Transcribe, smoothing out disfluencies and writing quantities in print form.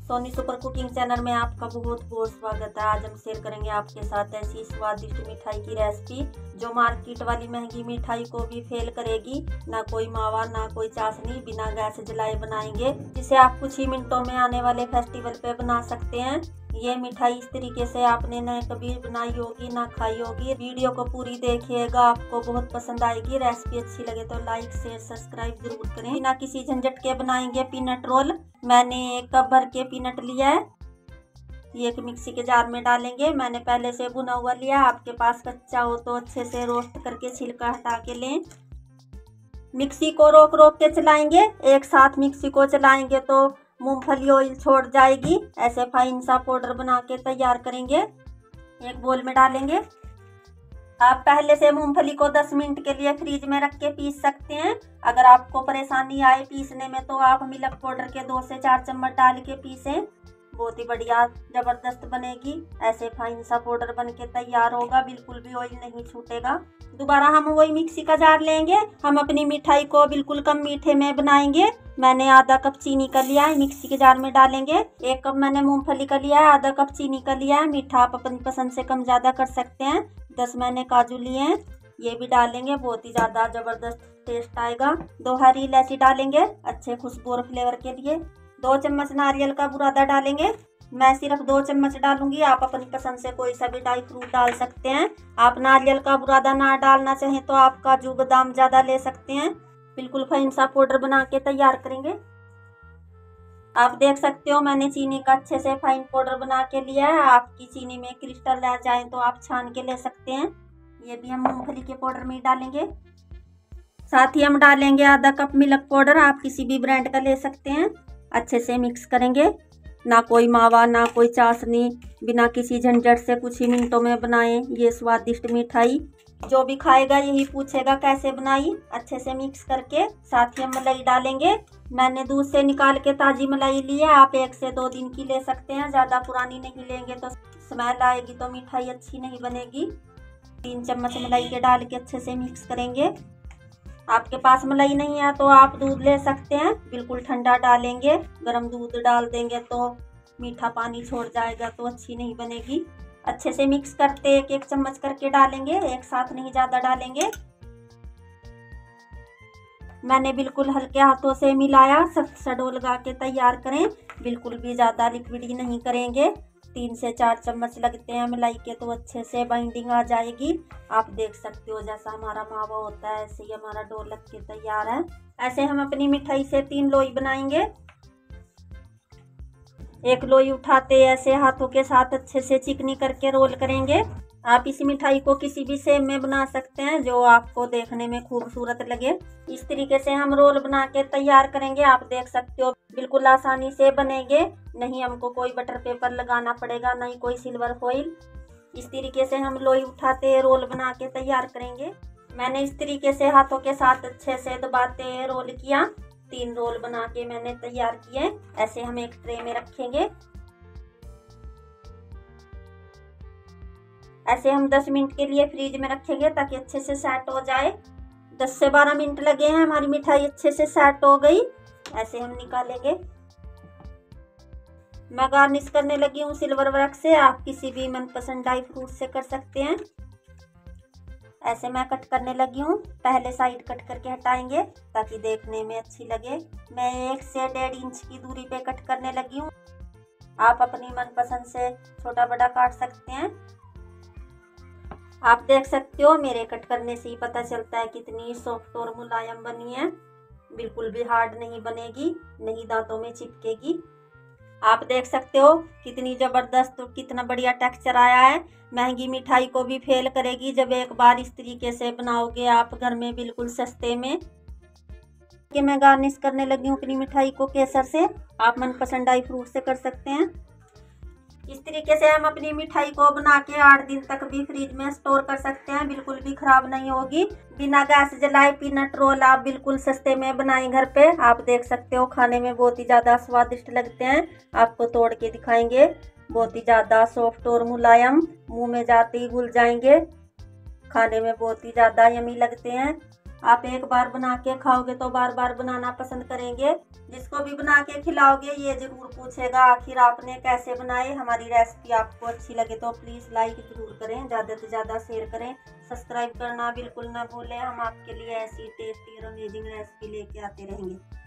Soni super cooking channel में आपका बहुत बहुत स्वागत है। आज हम शेयर करेंगे आपके साथ ऐसी स्वादिष्ट मिठाई की रेसिपी जो मार्केट वाली महंगी मिठाई को भी फेल करेगी। ना कोई मावा ना कोई चाशनी, बिना गैस जलाए बनाएंगे, जिसे आप कुछ ही मिनटों में आने वाले फेस्टिवल पे बना सकते हैं। ये मिठाई इस तरीके से आपने न कभी बनाई होगी ना खाई होगी। वीडियो को पूरी देखिएगा, आपको बहुत पसंद आएगी। रेसिपी अच्छी लगे तो लाइक शेयर सब्सक्राइब जरूर करें। बिना किसी झंझट के बनाएंगे पीनट रोल। मैंने 1 कप भर के पीनट लिया है, ये एक मिक्सी के जार में डालेंगे। मैंने पहले से भुना हुआ लिया, आपके पास कच्चा हो तो अच्छे से रोस्ट करके छिलका हटा के लें। मिक्सी को रोक रोक के चलाएंगे, एक साथ मिक्सी को चलाएंगे तो मूंगफली ऑयल छोड़ जाएगी। ऐसे फाइन सा पाउडर बना के तैयार करेंगे। एक बोल में डालेंगे। आप पहले से मूंगफली को 10 मिनट के लिए फ्रीज में रख के पीस सकते हैं। अगर आपको परेशानी आए पीसने में तो आप मिल्क पाउडर के 2 से 4 चम्मच डाल के पीसें, बहुत ही बढ़िया जबरदस्त बनेगी। ऐसे फाइन सा पाउडर बन के तैयार होगा, बिल्कुल भी ऑयल नहीं छूटेगा। दोबारा हम वही मिक्सी का जार लेंगे। हम अपनी मिठाई को बिल्कुल कम मीठे में बनाएंगे। मैंने आधा कप चीनी का लिया है, मिक्सी के जार में डालेंगे। 1 कप मैंने मूंगफली का लिया है, आधा कप चीनी का लिया है। मीठा आप अपनी पसंद से कम ज्यादा कर सकते हैं। 10 मैंने काजू लिए हैं, ये भी डालेंगे, बहुत ही ज्यादा जबरदस्त टेस्ट आएगा। 2 हरी इलायची डालेंगे अच्छे खुशबू और फ्लेवर के लिए। 2 चम्मच नारियल का बुरादा डालेंगे। मैं सिर्फ 2 चम्मच डालूंगी, आप अपनी पसंद से कोई सा भी ड्राई फ्रूट डाल सकते हैं। आप नारियल का बुरादा ना डालना चाहें तो आप काजू बादाम ज्यादा ले सकते हैं। बिल्कुल फाइन सा पाउडर बना के तैयार करेंगे। आप देख सकते हो मैंने चीनी का अच्छे से फाइन पाउडर बना के लिया है। आपकी चीनी में क्रिस्टल रह जाए तो आप छान के ले सकते हैं। ये भी हम मूंगफली के पाउडर में ही डालेंगे। साथ ही हम डालेंगे आधा कप मिल्क पाउडर, आप किसी भी ब्रांड का ले सकते हैं। अच्छे से मिक्स करेंगे। ना कोई मावा ना कोई चाशनी, बिना किसी झंझट से कुछ ही मिनटों में बनाएं ये स्वादिष्ट मिठाई। जो भी खाएगा यही पूछेगा कैसे बनाई। अच्छे से मिक्स करके साथ ही हम मलाई डालेंगे। मैंने दूध से निकाल के ताजी मलाई ली है, आप 1 से 2 दिन की ले सकते हैं। ज़्यादा पुरानी नहीं लेंगे तो स्मेल आएगी तो मिठाई अच्छी नहीं बनेगी। 3 चम्मच मलाई के डाल के अच्छे से मिक्स करेंगे। आपके पास मलाई नहीं है तो आप दूध ले सकते हैं, बिल्कुल ठंडा डालेंगे। गर्म दूध डाल देंगे तो मीठा पानी छोड़ जाएगा तो अच्छी नहीं बनेगी। अच्छे से मिक्स करते 1-1 चम्मच करके डालेंगे, एक साथ नहीं ज़्यादा डालेंगे। मैंने बिल्कुल हल्के हाथों से मिलाया। सख्त सा डो लगा के तैयार करें, बिल्कुल भी ज़्यादा लिक्विडी नहीं करेंगे। 3 से 4 चम्मच लगते हैं मलाई के तो अच्छे से बाइंडिंग आ जाएगी। आप देख सकते हो जैसा हमारा मावा होता है ऐसे ही हमारा डो लग के तैयार है। ऐसे हम अपनी मिठाई से 3 लोई बनाएंगे। एक लोई उठाते ऐसे हाथों के साथ अच्छे से चिकनी करके रोल करेंगे। आप इस मिठाई को किसी भी शेप में बना सकते हैं जो आपको देखने में खूबसूरत लगे। इस तरीके से हम रोल बना के तैयार करेंगे। आप देख सकते हो बिल्कुल आसानी से बनेंगे, नहीं हमको कोई बटर पेपर लगाना पड़ेगा, नहीं कोई सिल्वर फॉइल। इस तरीके से हम लोई उठाते रोल बना के तैयार करेंगे। मैंने इस तरीके से हाथों के साथ अच्छे से दबाते रोल किया। 3 रोल बना के मैंने तैयार किए। ऐसे हम एक ट्रे में रखेंगे। ऐसे हम 10 मिनट के लिए फ्रीज में रखेंगे ताकि अच्छे से सेट हो जाए। 10 से 12 मिनट लगे हैं, हमारी मिठाई अच्छे से सेट हो गई। ऐसे हम निकालेंगे। मैं गार्निश करने लगी हूँ सिल्वर वर्क से, आप किसी भी मनपसंद ड्राई फ्रूट से कर सकते हैं। ऐसे मैं कट करने लगी हूँ। पहले साइड कट करके हटाएंगे ताकि देखने में अच्छी लगे। मैं 1 से 1.5 इंच की दूरी पे कट करने लगी हूँ। आप अपनी मनपसंद से छोटा बड़ा काट सकते हैं। आप देख सकते हो मेरे कट करने से ही पता चलता है कितनी सॉफ्ट और मुलायम बनी है। बिल्कुल भी हार्ड नहीं बनेगी, नहीं दांतों में चिपकेगी। आप देख सकते हो कितनी जबरदस्त और कितना बढ़िया टेक्सचर आया है। महंगी मिठाई को भी फेल करेगी जब एक बार इस तरीके से बनाओगे आप घर में बिल्कुल सस्ते में। कि मैं गार्निश करने लगी हूँ अपनी मिठाई को केसर से, आप मनपसंद ड्राई फ्रूट से कर सकते हैं। इस तरीके से हम अपनी मिठाई को बना के 8 दिन तक भी फ्रिज में स्टोर कर सकते हैं, बिल्कुल भी खराब नहीं होगी। बिना गैस जलाए पीनट रोल आप बिल्कुल सस्ते में बनाएं घर पे। आप देख सकते हो खाने में बहुत ही ज़्यादा स्वादिष्ट लगते हैं। आपको तोड़ के दिखाएंगे, बहुत ही ज़्यादा सॉफ्ट और मुलायम, मुंह में जाते ही घुल जाएंगे। खाने में बहुत ही ज़्यादा यमी लगते हैं। आप एक बार बना के खाओगे तो बार बार बनाना पसंद करेंगे। जिसको भी बना के खिलाओगे ये ज़रूर पूछेगा आखिर आपने कैसे बनाए। हमारी रेसिपी आपको अच्छी लगे तो प्लीज़ लाइक ज़रूर करें, ज़्यादा से ज़्यादा शेयर करें, सब्सक्राइब करना बिल्कुल ना भूलें। हम आपके लिए ऐसी टेस्टी और अमेजिंग रेसिपी लेके आते रहेंगे।